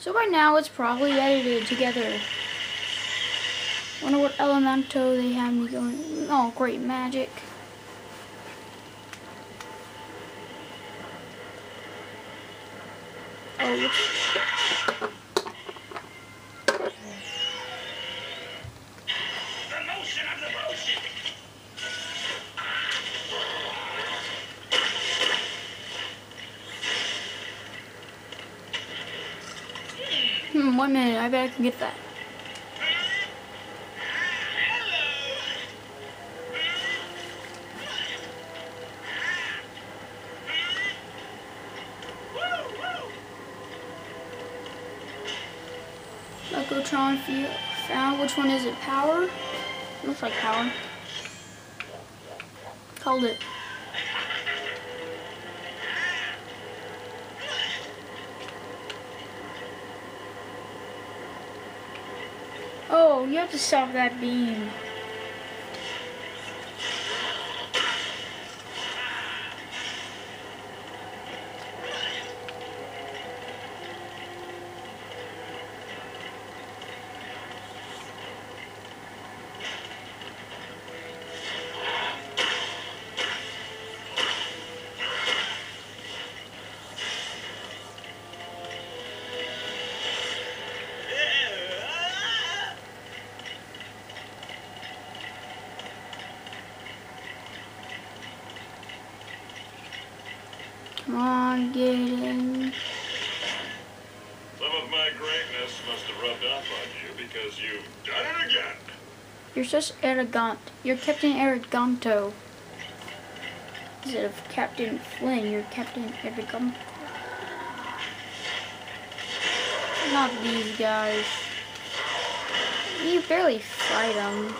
So by now it's probably edited together. Wonder what Elemental they have me going. Oh, great magic. Oh, The motion of the motion. One minute, I bet I can get that. Locotron found. Which one is it? Power? Looks like power. Called it. Oh, you have to stop that beam. Come on, get in. Some of my greatness must have rubbed off on you because you've done it again. You're such arrogant. You're Captain Arroganto. Instead of Captain Flynn, you're Captain Arroganto. Not these guys. You barely fight them.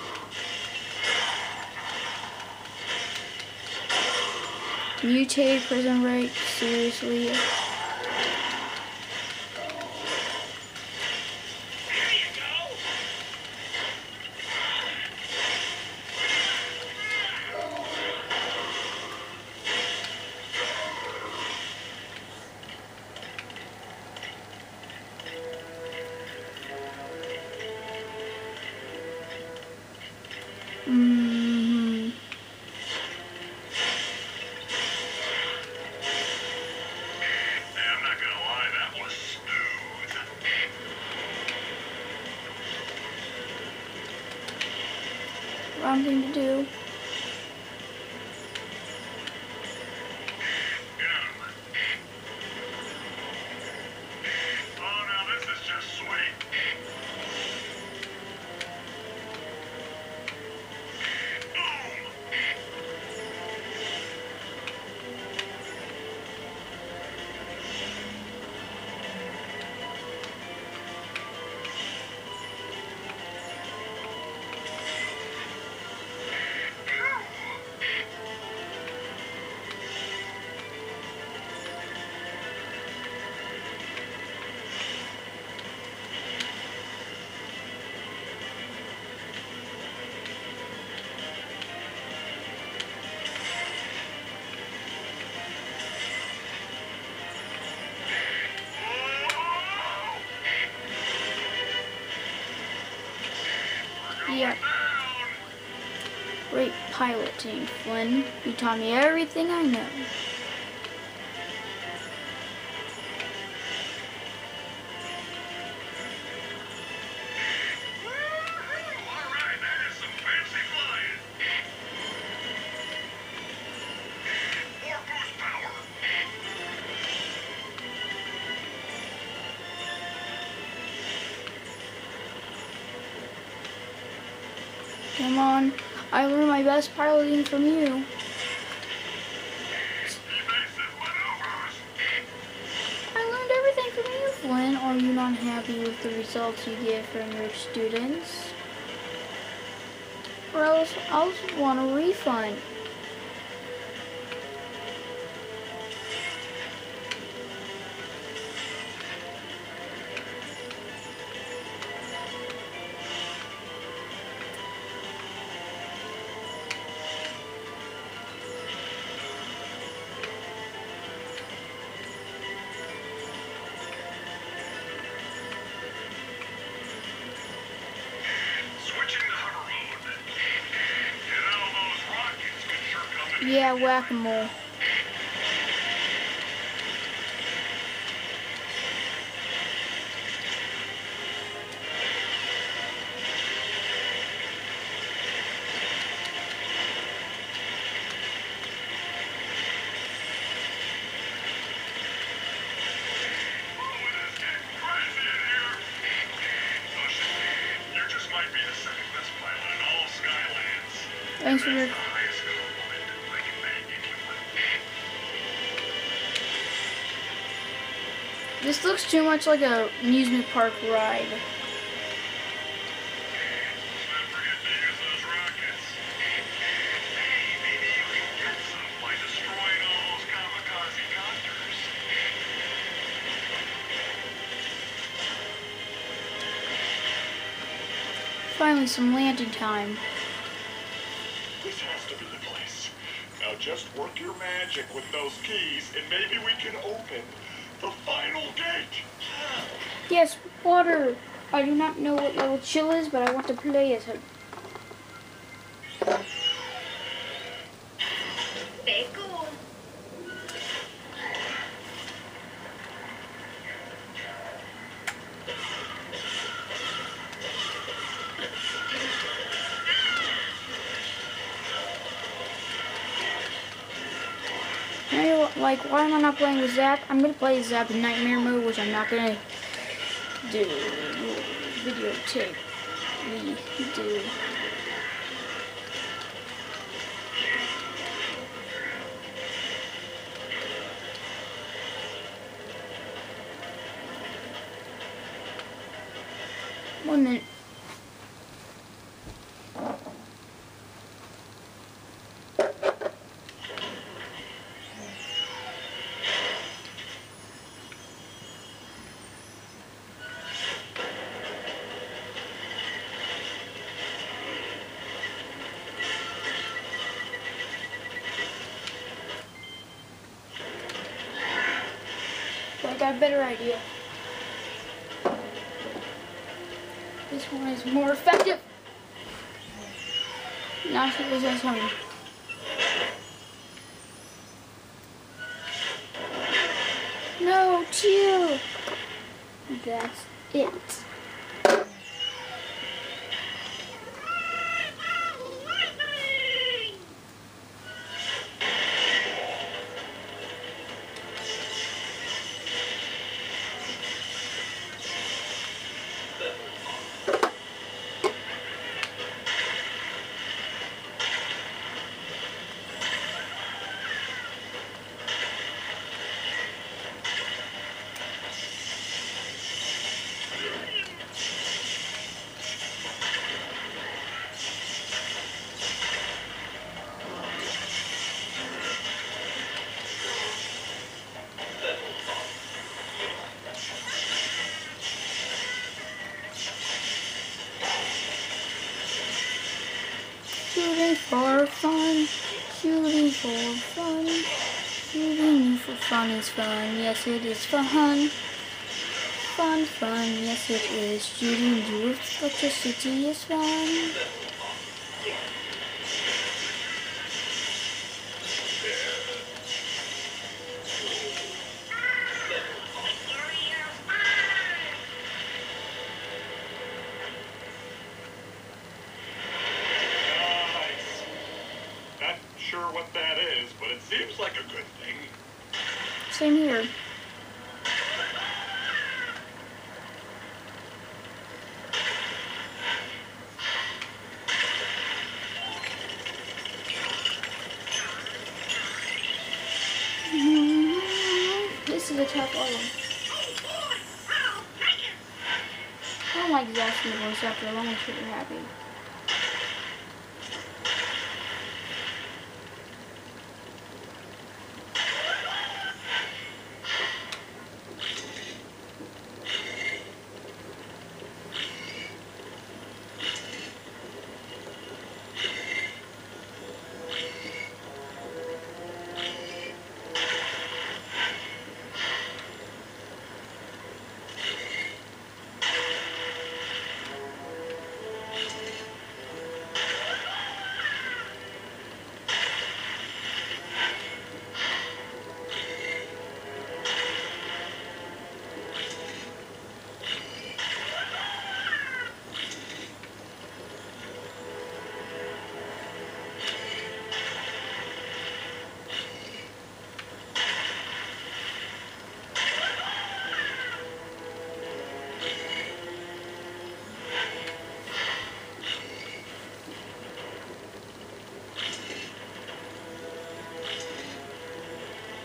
Mutated prison break? Seriously? Here you go. I'm not gonna lie, that was smooth. Wrong thing to do. Oh, now this is just sweet. Boom! Yeah. Great piloting, Flynn. You taught me everything I know. All right, that is some fancy flying. More boost power. Come on. I learned my best piloting from you. Evasive maneuvers. I learned everything from you, Flynn. Are you not happy with the results you get from your students? Or else I'll want a refund. Yeah, whack-a-mole. Thanks for your... This looks too much like a amusement park ride. Finally, some landing time. This has to be the place. Now just work your magic with those keys and maybe we can open the final gate. Yes, water. I do not know what level Chill is, but I want to play as her. Very cool. Like, why am I not playing with Zap? I'm gonna play Zap in Nightmare mode, which I'm not gonna do. Videotape. Do. One minute. I got a better idea. This one is more effective. Now she goes as home. No, chill. That's it. Shooting for fun, shooting for fun, shooting for fun is fun, yes it is fun. Fun, fun, yes it is, shooting with electricity is fun. Sure what that is, but it seems like a good thing. Same here. This is a tough level. I don't like Zach's voice after a long, super happy.